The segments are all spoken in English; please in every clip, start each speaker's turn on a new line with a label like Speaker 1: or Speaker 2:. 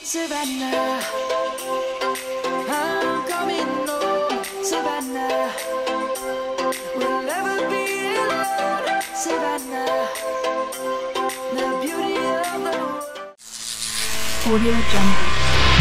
Speaker 1: Savannah, I'm coming home, Savannah. We'll never be alone, Savannah. The beauty of the world.
Speaker 2: Audio Jungle.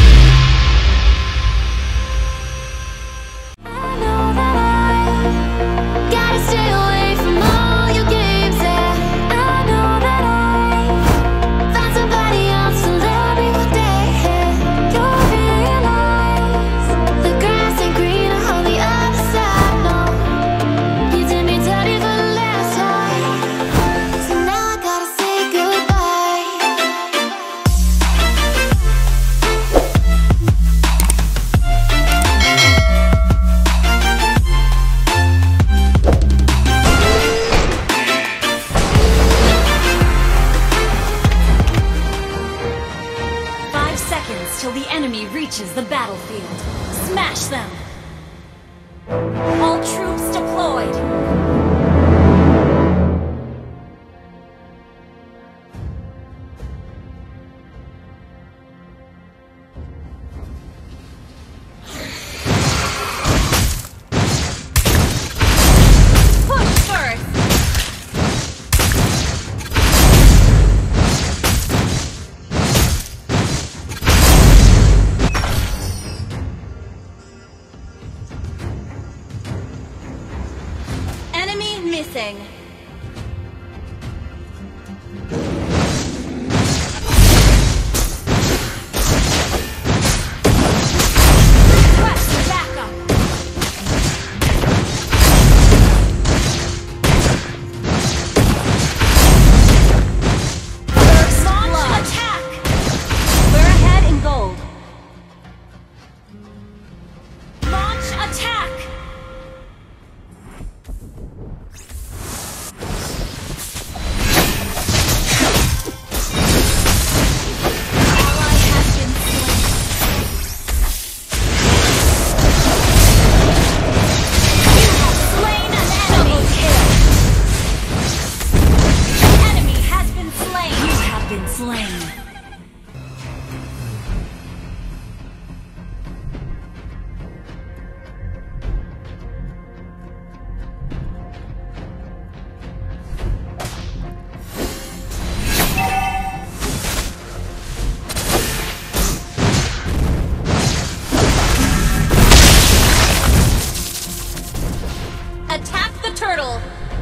Speaker 3: Till the enemy reaches the battlefield. Smash them! All troops deployed! Missing. Request backup. First launch attack. We're ahead in gold. Launch attack. Attack the turtle!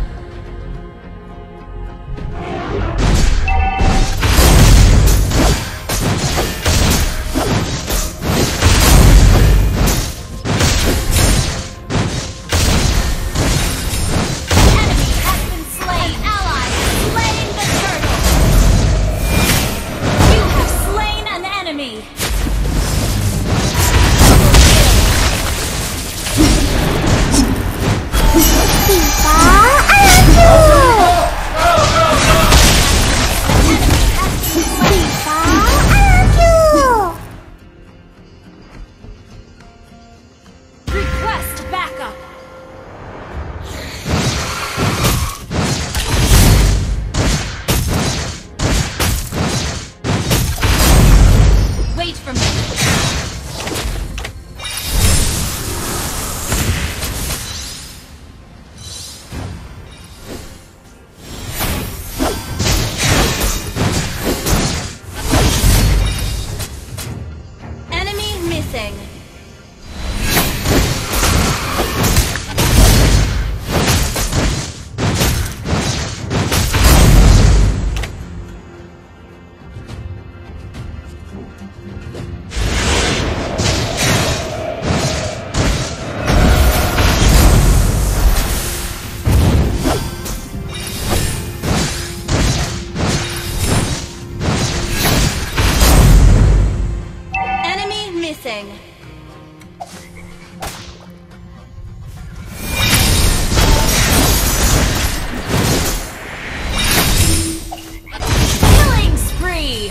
Speaker 3: Killing spree!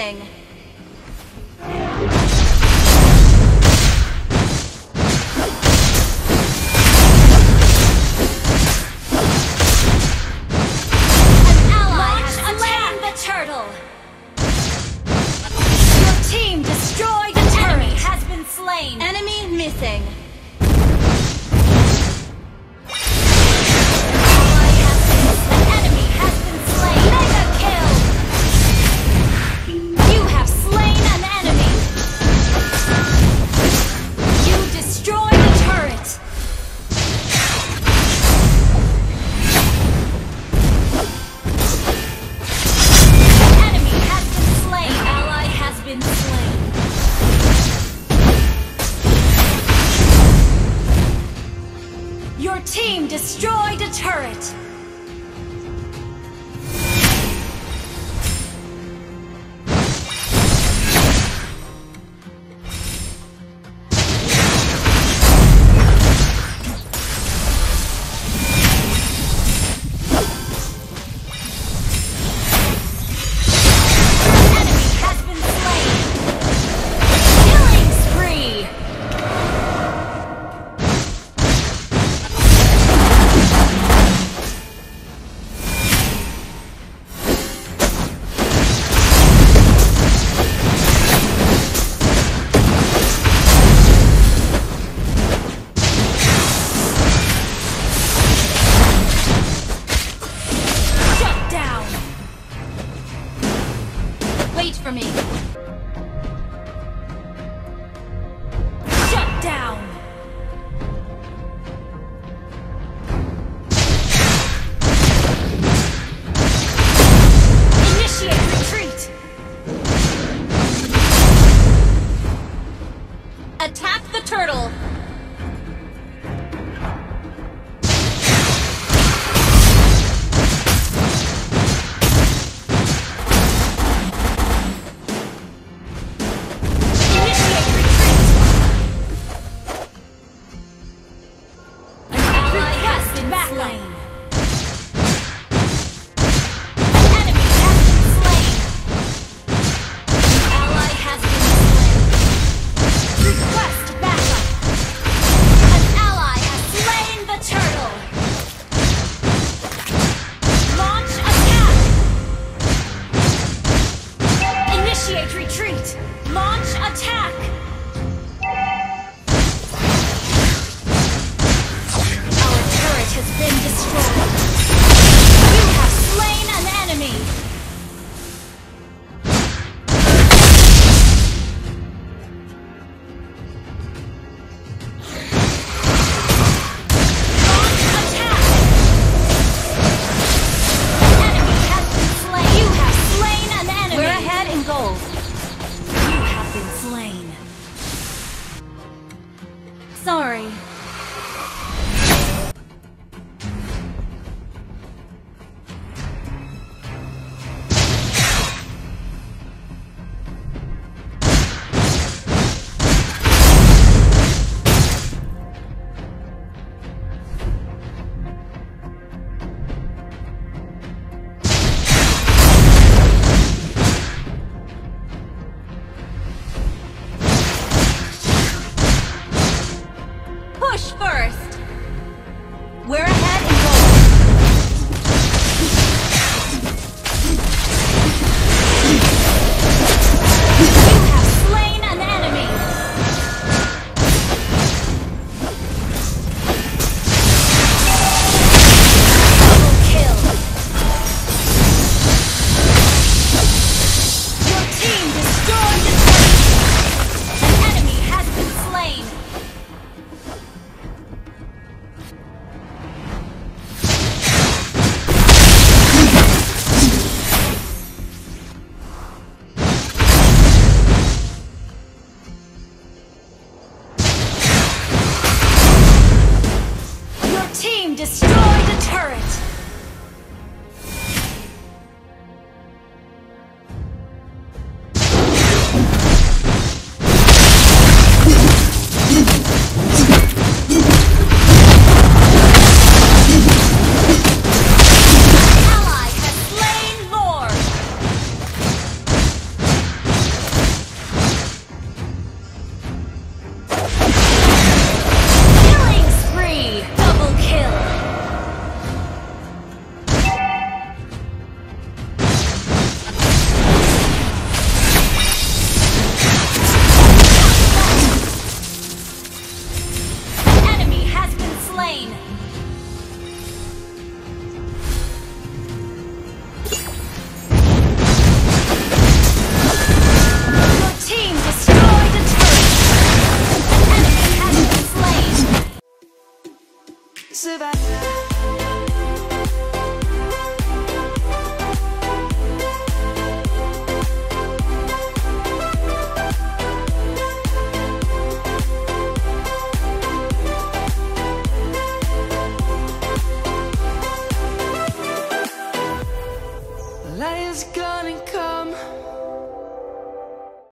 Speaker 3: missing. An ally has slain the turtle. Your team destroyed the turret. Enemy has been slain. Enemy missing. Your team destroyed a turret! Wait for me. Shut down. Initiate retreat. Attack the turtle. Retreat! Launch attack! Our turret has been destroyed. You have slain an enemy! Launch attack! An enemy has been slain. You have slain an enemy! We're ahead in gold. Been slain. Sorry. Push first! We're ahead in gold! You have slain an enemy! Double kill! Your team destroyed the turret! An enemy has been slain!
Speaker 1: Savannah.